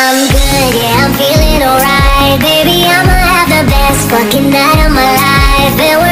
I'm good, yeah, I'm feeling alright. Baby, I'ma have the best fucking night of my life.